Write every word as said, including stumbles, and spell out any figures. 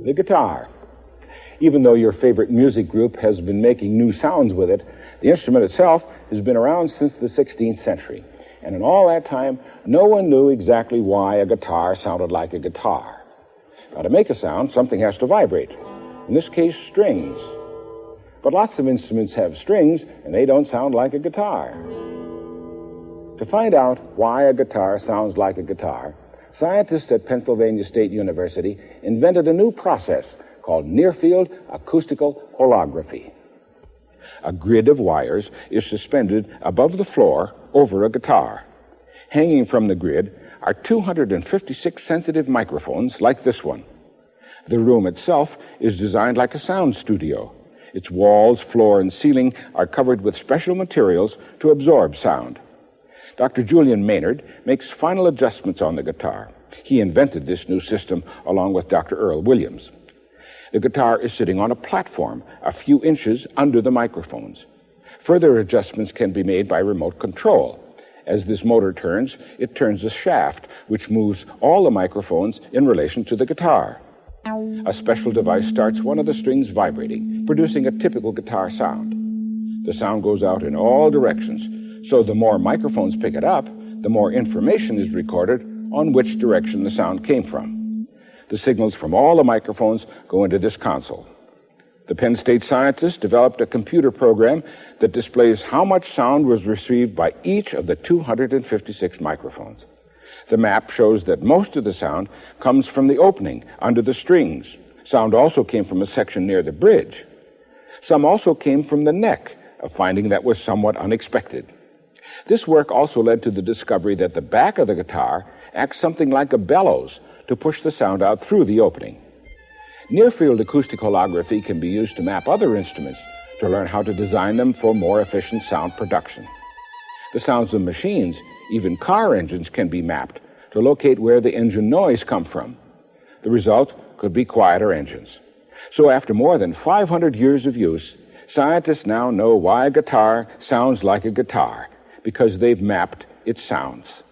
the guitar. Even though your favorite music group has been making new sounds with it, the instrument itself has been around since the sixteenth century. And in all that time, no one knew exactly why a guitar sounded like a guitar. Now, to make a sound, something has to vibrate. In this case, strings. But lots of instruments have strings, and they don't sound like a guitar. To find out why a guitar sounds like a guitar, scientists at Pennsylvania State University invented a new process called near-field acoustical holography. A grid of wires is suspended above the floor over a guitar. Hanging from the grid are two hundred fifty-six sensitive microphones like this one. The room itself is designed like a sound studio. Its walls, floor, and ceiling are covered with special materials to absorb sound. Doctor Julian Maynard makes final adjustments on the guitar. He invented this new system along with Doctor Earl Williams. The guitar is sitting on a platform a few inches under the microphones. Further adjustments can be made by remote control. As this motor turns, it turns the shaft, which moves all the microphones in relation to the guitar. A special device starts one of the strings vibrating, producing a typical guitar sound. The sound goes out in all directions, so the more microphones pick it up, the more information is recorded on which direction the sound came from. The signals from all the microphones go into this console. The Penn State scientists developed a computer program that displays how much sound was received by each of the two hundred fifty-six microphones. The map shows that most of the sound comes from the opening under the strings. Sound also came from a section near the bridge. Some also came from the neck, a finding that was somewhat unexpected. This work also led to the discovery that the back of the guitar acts something like a bellows to push the sound out through the opening. Near-field acoustic holography can be used to map other instruments to learn how to design them for more efficient sound production. The sounds of machines, even car engines, can be mapped to locate where the engine noise comes from. The result could be quieter engines. So after more than five hundred years of use, scientists now know why a guitar sounds like a guitar, because they've mapped its sounds.